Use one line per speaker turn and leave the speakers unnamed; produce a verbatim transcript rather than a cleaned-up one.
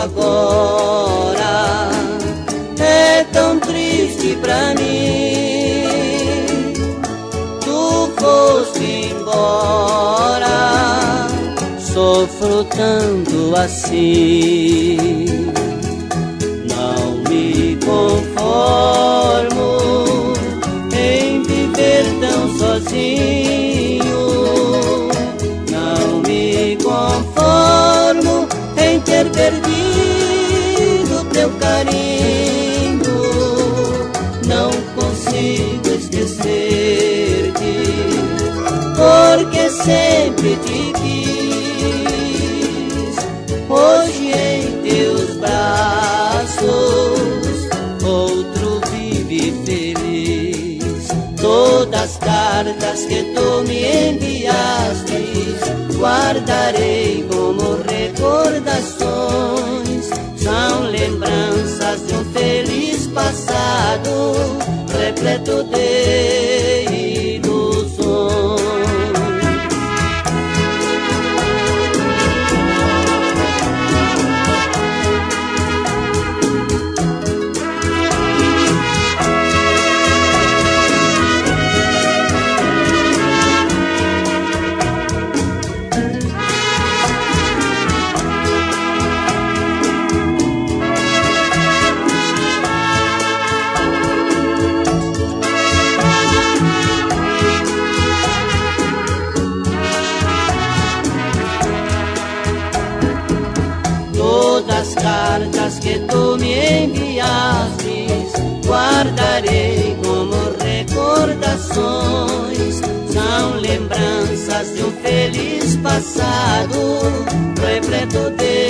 agora é tão triste pra mim. Tu foste embora, sofro tanto assim. Não me conformo em viver tão sozinho. Não me conformo em ter perdido teu carinho. Não consigo esquecer-te, porque sempre te quis. Hoje em teus braços outro vive feliz. Todas as cartas que tu me enviaste guardarei como recordações. São lembranças de um feliz passado repleto de ilusões. Todas as cartas que tu me enviaste guardarei como recordações. São lembranças de um feliz passado repleto de